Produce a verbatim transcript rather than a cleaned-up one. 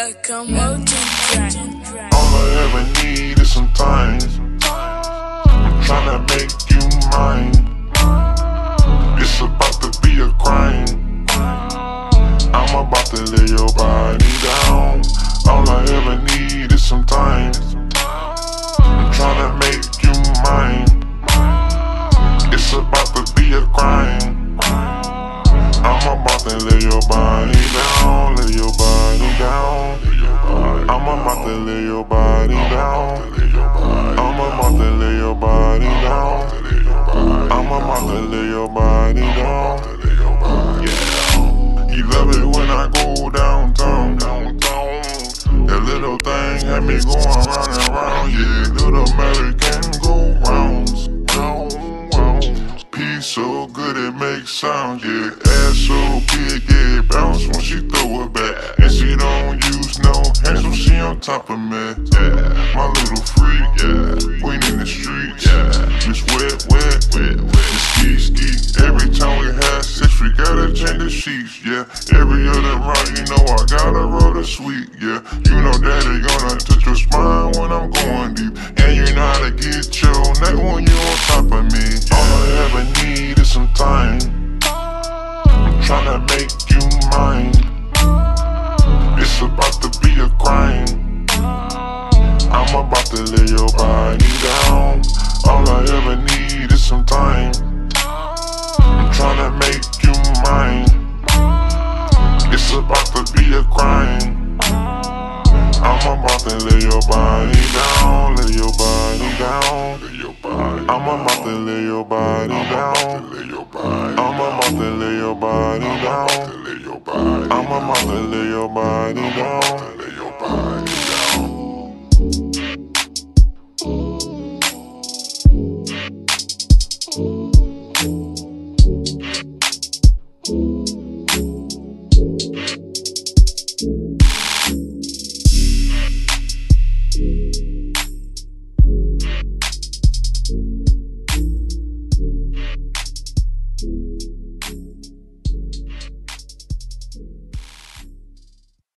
Like a mountain track. All I ever need is some time. I'm tryna make you mine. It's about to be a crime. I'm about to lay your body down. All I ever need is some time. I'm tryna make you mine. It's about to be a crime. I'm about to lay your body down, lay your body down. I'm about to lay your body down. I'm about to lay your body down. I'm about to lay your body down. Yeah. You love it when I go downtown. That little thing had me going round and round. Yeah, little American go rounds, round, rounds. Peace so good it makes sounds. Yeah, ass so big yeah, it bounce when she throw it back. And she don't use no hands when she on top of me. Yeah, my little freak. Yeah, queen in the streets. Yeah, just wet, wet, wet, wet. Ski, ski. Every time we have sex, we gotta change the sheets. Yeah, every other round, you know I gotta roll the sweet. Yeah, you know daddy gonna touch your spine when I'm going deep. And you know how to get your neck when you on top of me. All I ever need is some time. I'm tryna make you mine. It's about to be a crime. I'm about to lay your body down. All I ever need is some time. I'm tryna make you mine. It's about to be a crime. I'm about to lay your body down, lay your body down. I'm about to lay your body down. I'm about to lay your body down. I'm about to lay your body down.